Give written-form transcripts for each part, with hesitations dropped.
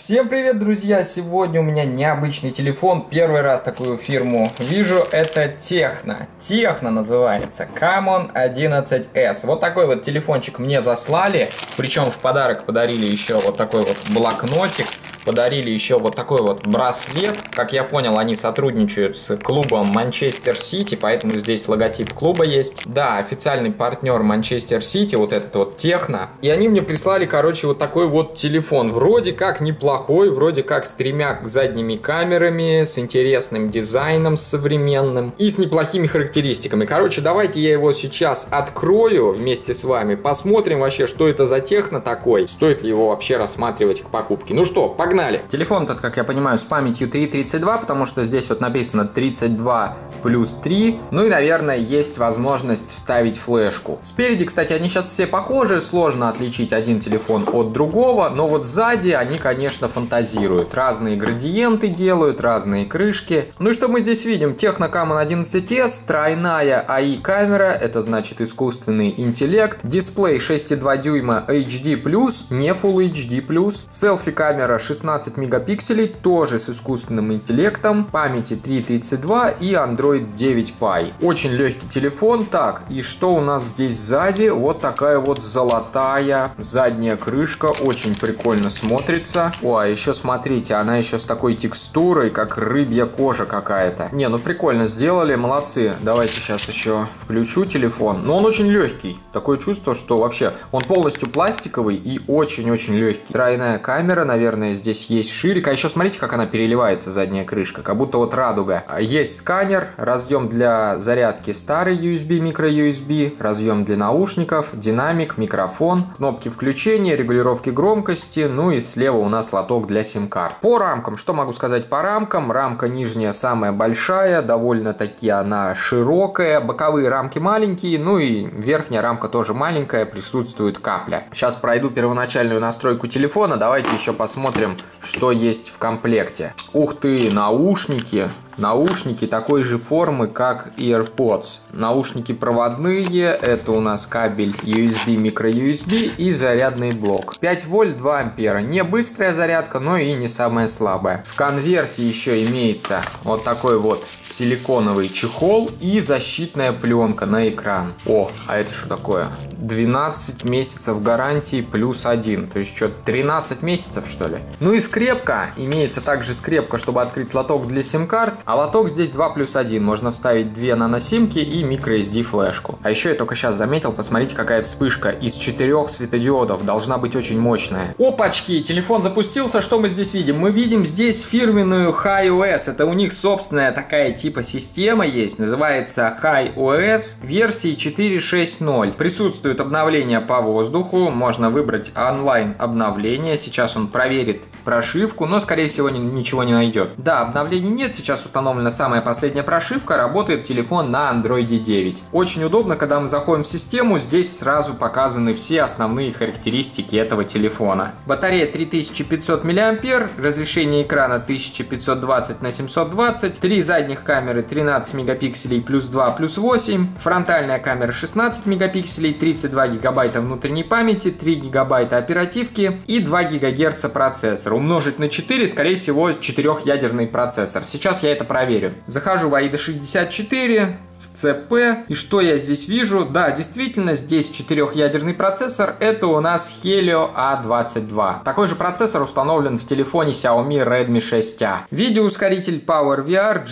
Всем привет, друзья! Сегодня у меня необычный телефон. Первый раз такую фирму вижу. Это Техно. Техно называется. Camon 11S. Вот такой вот телефончик мне заслали. Причем в подарок подарили еще вот такой вот блокнотик. Подарили еще вот такой вот браслет. Как я понял, они сотрудничают с клубом Манчестер Сити, поэтому здесь логотип клуба есть. Да, официальный партнер Манчестер Сити, вот этот вот Техно. И они мне прислали, короче, вот такой вот телефон. Вроде как неплохой, вроде как с тремя задними камерами, с интересным дизайном современным и с неплохими характеристиками. Короче, давайте я его сейчас открою вместе с вами. Посмотрим вообще, что это за Техно такой. Стоит ли его вообще рассматривать к покупке. Ну что, погнали. Телефон этот, как я понимаю, с памятью 332, потому что здесь вот написано 32 плюс 3. Ну и, наверное, есть возможность вставить флешку. Спереди, кстати, они сейчас все похожи, сложно отличить один телефон от другого, но вот сзади они, конечно, фантазируют. Разные градиенты делают, разные крышки. Ну и что мы здесь видим? Техно Camon 11S, тройная AI камера, это значит искусственный интеллект. Дисплей 6,2 дюйма HD+, не Full HD+. Селфи камера 16 мегапикселей, тоже с искусственным интеллектом, памяти 332 и Android 9 Pie. Очень легкий телефон. Так, и что у нас здесь сзади? Вот такая вот золотая задняя крышка, очень прикольно смотрится. О, а еще смотрите, она еще с такой текстурой, как рыбья кожа какая-то. Не, ну прикольно сделали, молодцы. Давайте сейчас еще включу телефон. Но он очень легкий. Такое чувство, что вообще он полностью пластиковый и очень-очень легкий. Тройная камера, наверное, здесь есть ширик. А еще смотрите, как она переливается, задняя крышка, как будто вот радуга. Есть сканер, разъем для зарядки старый USB, micro-USB, разъем для наушников, динамик, микрофон, кнопки включения, регулировки громкости, ну и слева у нас лоток для сим-карт. По рамкам, что могу сказать по рамкам? Рамка нижняя самая большая, довольно-таки она широкая, боковые рамки маленькие, ну и верхняя рамка тоже маленькая, присутствует капля. Сейчас пройду первоначальную настройку телефона, давайте еще посмотрим, что есть в комплекте. Ух ты, наушники. Наушники такой же формы, как AirPods. Наушники проводные, это у нас кабель USB, micro-USB и зарядный блок. 5 вольт, 2 ампера. Не быстрая зарядка, но и не самая слабая. В конверте еще имеется вот такой вот силиконовый чехол и защитная пленка на экран. О, а это что такое? 12 месяцев гарантии плюс 1. То есть что, 13 месяцев, что ли? Ну и скрепка. Имеется также скрепка, чтобы открыть лоток для сим-карт. А лоток здесь 2 плюс 1. Можно вставить 2 наносимки и microSD флешку. А еще я только сейчас заметил, посмотрите, какая вспышка. Из 4 светодиодов. Должна быть очень мощная. Опачки! Телефон запустился. Что мы здесь видим? Мы видим здесь фирменную HiOS. Это у них собственная такая типа система есть. Называется HiOS версии 4.6.0. Присутствует обновление по воздуху. Можно выбрать онлайн обновление. Сейчас он проверит прошивку, но скорее всего ничего не найдет. Да, обновлений нет. Сейчас установлена самая последняя прошивка. Работает телефон на Android 9. Очень удобно, когда мы заходим в систему. Здесь сразу показаны все основные характеристики этого телефона. Батарея 3500 мАh. Разрешение экрана 1520 на 720. 3 задних камеры 13 мегапикселей плюс 2 плюс 8. Фронтальная камера 16 мегапикселей. 32 гигабайта внутренней памяти, 3 гигабайта оперативки и 2 гигагерца процессор. Умножить на 4, скорее всего, 4-ядерный процессор. Сейчас я это проверю. Захожу в AIDA 64, в CP. И что я здесь вижу? Да, действительно, здесь 4-ядерный процессор. Это у нас Helio A22. Такой же процессор установлен в телефоне Xiaomi Redmi 6A. Видеоускоритель PowerVR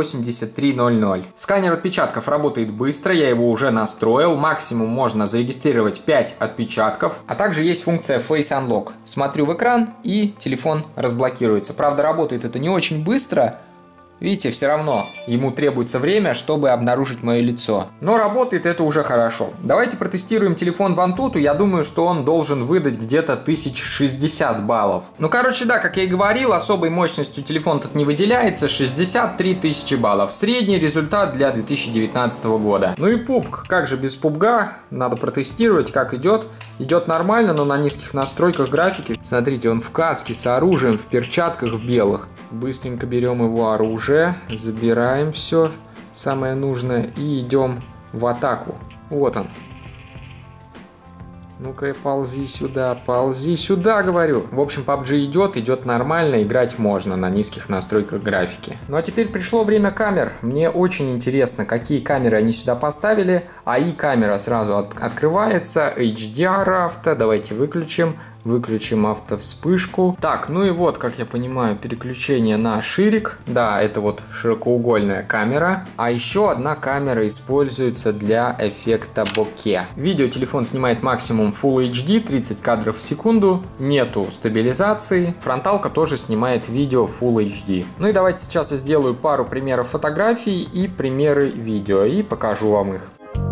GE8300. Сканер отпечатков работает быстро, я его уже настроил. Максимум можно зарегистрировать 5 отпечатков. А также есть функция Face Unlock. Смотрю в экран и телефон разблокируется. Правда, работает это не очень быстро. Видите, все равно ему требуется время, чтобы обнаружить мое лицо. Но работает это уже хорошо. Давайте протестируем телефон в Antutu. Я думаю, что он должен выдать где-то 1060 баллов. Ну, короче, да, как я и говорил, особой мощностью телефон тут не выделяется. 63 тысячи баллов. Средний результат для 2019 года. Ну и PUBG. Как же без PUBG? Надо протестировать, как идет. Идет нормально, но на низких настройках графики. Смотрите, он в каске с оружием, в перчатках в белых. Быстренько берем его оружие, забираем все – самое нужное, и идем в атаку. Вот он. 3, 2, 1, 0. Сканер отпечатков работает быстро, я его уже настроил. Максимум можно зарегистрировать 5 отпечатков. А также есть функция Face Unlock. Смотрю в экран и телефон разблокируется. Правда, работает это не очень быстро. Вот он. Ну-ка, ползи сюда, говорю. В общем, PUBG идет нормально, играть можно на низких настройках графики. Ну а теперь пришло время камер. Мне очень интересно, какие камеры они сюда поставили. AI камера сразу открывается, HDR авто, давайте выключим автовспышку. Так, ну и вот, как я понимаю, переключение на ширик. Да, это вот широкоугольная камера. А еще одна камера используется для эффекта боке. Видео телефон снимает максимум Full HD, 30 кадров в секунду. Нету стабилизации. Фронталка тоже снимает видео Full HD. Ну и давайте сейчас я сделаю пару примеров фотографий и примеры видео. И покажу вам их.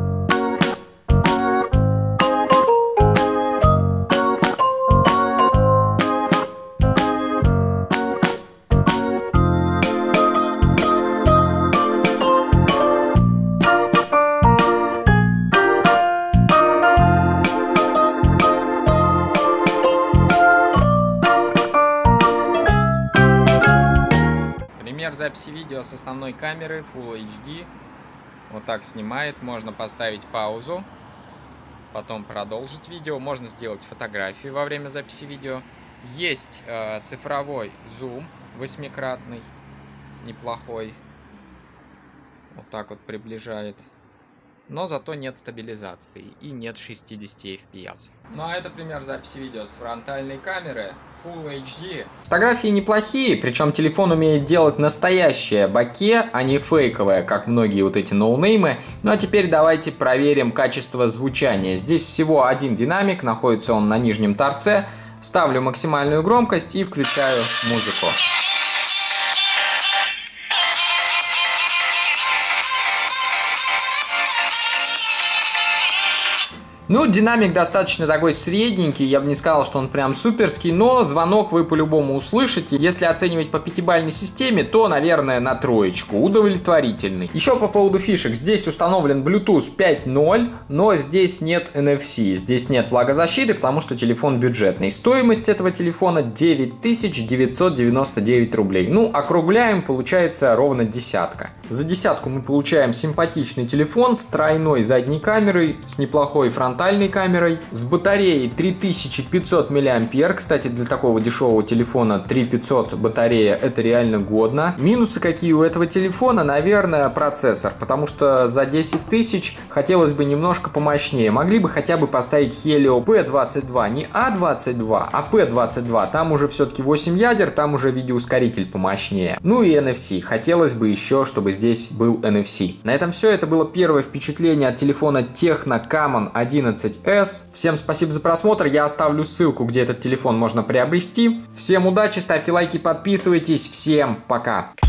Пример записи видео с основной камеры Full HD. Вот так снимает. Можно поставить паузу, потом продолжить видео. Можно сделать фотографию во время записи видео. Есть цифровой зум 8-кратный, неплохой. Вот так вот приближает. Но зато нет стабилизации и нет 60 FPS. Ну а это пример записи видео с фронтальной камеры Full HD. Фотографии неплохие, причем телефон умеет делать настоящее боке, а не фейковое, как многие вот эти ноунеймы. Ну а теперь давайте проверим качество звучания. Здесь всего один динамик, находится он на нижнем торце. Ставлю максимальную громкость и включаю музыку. Ну, динамик достаточно такой средненький, я бы не сказал, что он прям суперский, но звонок вы по-любому услышите. Если оценивать по 5-бальной системе, то, наверное, на 3, удовлетворительный. Еще по поводу фишек, здесь установлен Bluetooth 5.0, но здесь нет NFC, здесь нет влагозащиты, потому что телефон бюджетный. Стоимость этого телефона 9999 рублей. Ну, округляем, получается ровно десятка. За десятку мы получаем симпатичный телефон с тройной задней камерой, с неплохой фронтальной камерой, с батареей 3500 мАh. Кстати, для такого дешевого телефона 3500 батарея — это реально годно. Минусы какие у этого телефона? Наверное, процессор, потому что за 10 тысяч хотелось бы немножко помощнее. Могли бы хотя бы поставить Helio P22, не A22, а P22. Там уже все-таки 8 ядер, там уже видеоускоритель помощнее. Ну и NFC. Хотелось бы еще, чтобы здесь был NFC. На этом все. Это было первое впечатление от телефона Tecno Camon 11S. Всем спасибо за просмотр. Я оставлю ссылку, где этот телефон можно приобрести. Всем удачи, ставьте лайки, подписывайтесь. Всем пока!